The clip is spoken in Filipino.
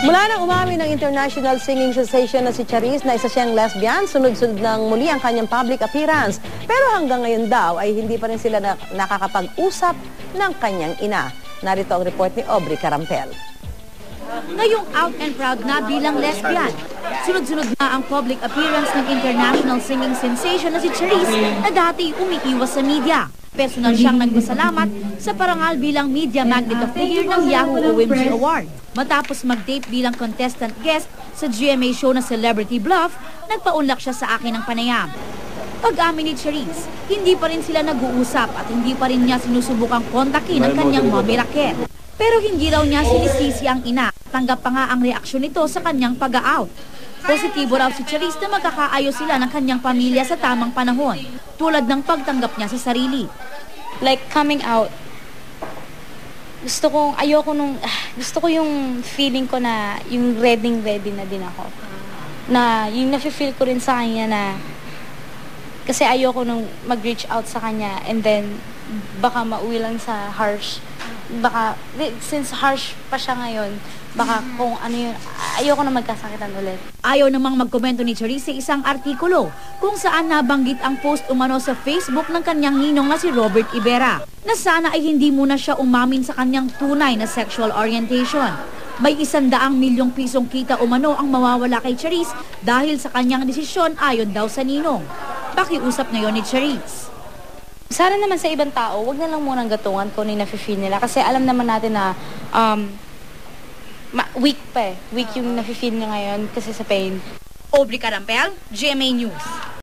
Mula nang umamin ng international singing sensation na si Charisse na isa siyang lesbian, sunod-sunod ng muli ang kanyang public appearance. Pero hanggang ngayon daw ay hindi pa rin sila nakakapag-usap ng kanyang ina. Narito ang report ni Aubrey Carampel. Ngayong out and proud na bilang lesbian, sunod-sunod na ang public appearance ng international singing sensation na si Charisse na dati umiiwas sa media. Personal siyang nagpasalamat sa parangal bilang Media Magnet of the Year ng Yahoo OMG Award. Matapos mag-date bilang contestant guest sa GMA show na Celebrity Bluff, nagpaunlak siya sa akin ng panayam. Pag-amin ni Charisse, hindi pa rin sila nag-uusap at hindi pa rin niya sinusubukang kontakin ang kanyang mommy Raquel. Pero hindi raw niya sinisisi ang ina. Tanggap pa nga ang reaksyon nito sa kanyang pag-out. Positibo raw si Charisse na magkakaayos sila ng kanyang pamilya sa tamang panahon, tulad ng pagtanggap niya sa sarili. Like coming out, gusto ko yung feeling ko na yung ready na din ako. Na yung nafe-feel ko rin sa kanya na kasi ayoko nung mag-reach out sa kanya and then baka mauwi lang sa harsh. Baka, since harsh pa siya ngayon, baka kung ano yun, ayoko na magkasakitan ulit. Ayaw namang magkomento ni Charisse sa isang artikulo kung saan nabanggit ang post umano sa Facebook ng kanyang ninong na si Robert Ibera, na sana ay hindi muna siya umamin sa kanyang tunay na sexual orientation. May 100 milyong pisong kita umano ang mawawala kay Charisse dahil sa kanyang desisyon ayon daw sa ninong. Pakiusap ngayon ni Charisse. Sana naman sa ibang tao, wag na lang munang gatungan kung ano yung nafe-feel nila. Kasi alam naman natin na weak pa eh. Weak yung nafe-feel niya ngayon kasi sa pain. Aubrey Carampel, GMA News.